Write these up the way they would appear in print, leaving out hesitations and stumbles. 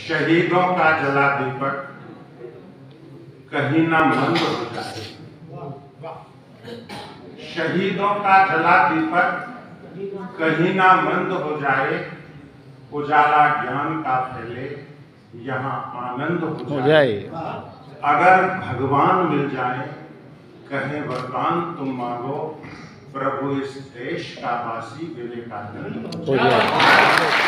शहीदों का जला दीपक कहीं ना मंद हो जाए। शहीदों का जला दीपक कहीं ना मंद हो जाए। उजाला ज्ञान का फैले, यहाँ आनंद हो जाए। अगर भगवान मिल जाए, कहे वरदान तुम मांगो, प्रभु इस देश का वासी विवेकानंद हो जाए।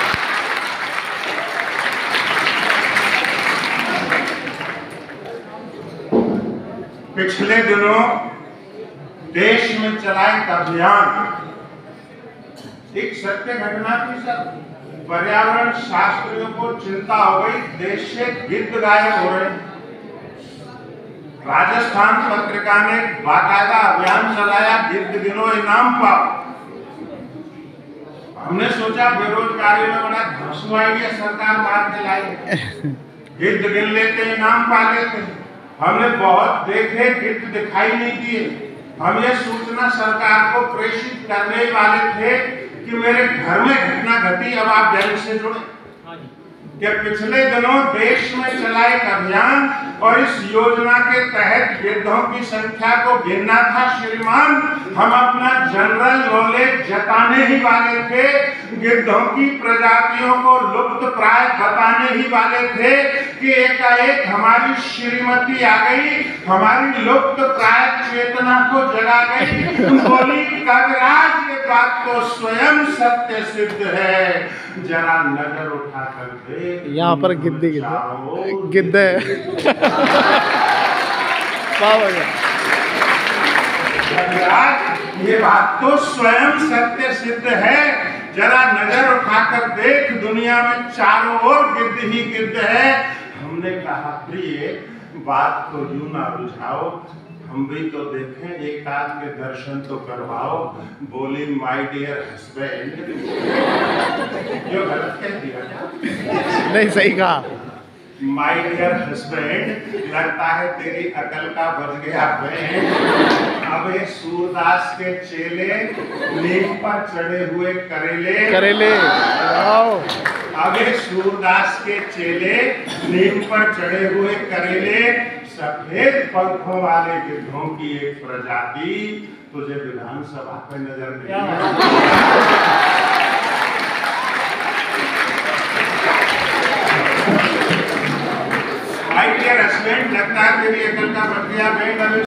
पिछले दिनों देश में चला एक अभियान, एक सत्य घटना थी सर। पर्यावरण शास्त्रियों को चिंता हो गई, देश से गिद्ध गायब हो रहे। राजस्थान पत्रिका ने बाकायदा अभियान चलाया, गिद्ध गिनो इनाम पाओ। हमने सोचा बेरोजगारी में बड़ा घुसू आइडिया सरकार बाहर चलाई, गिद्ध गिन लेते इनाम पा लेते। हमने बहुत देखे, गिद्ध दिखाई नहीं दिए। हम ये सूचना सरकार को प्रेषित करने वाले थे कि मेरे घर में घटना घटी। अब आप जल्द से जुड़े कि पिछले दिनों देश में चला एक अभियान और इस योजना के तहत गिद्धों की संख्या को गिनना था। श्रीमान, हम अपना जनरल नॉलेज जताने ही वाले थे, गिद्धों की प्रजातियों को लुप्त प्राय बताने ही वाले थे कि एकाएक हमारी श्रीमती आ गई, हमारी लुप्त प्राय चेतना को जगा गई। बोली कविराज, ये बात तो स्वयं सत्य सिद्ध है, जरा नजर उठा कर दे। यहाँ पर गिद्ध ये बात तो स्वयं सत्य सिद्ध है, जरा नजर उठाकर देख, दुनिया में चारों ओर गिद्ध ही गिद्ध है। हमने कहा प्रिय, बात को यूं ना बुझाओ, हम भी तो देखें, एक आध के दर्शन तो करवाओ। बोली माय डियर हस्बैंड, जो गलत कह दिया नहीं, सही कहा। माय डियर हस्बैंड, लगता है तेरी अकल का बच गया बैंड। अब ये सूरदास के चेले नीम पर चढ़े हुए करेले आओ। अब ये सूरदास के चेले नीम पर चढ़े हुए करेले, सफेद पंखों वाले गिद्धों की एक प्रजाति तुझे विधानसभा पे नजर नहीं। लगता है तेरी अकल का बच गया बैंड।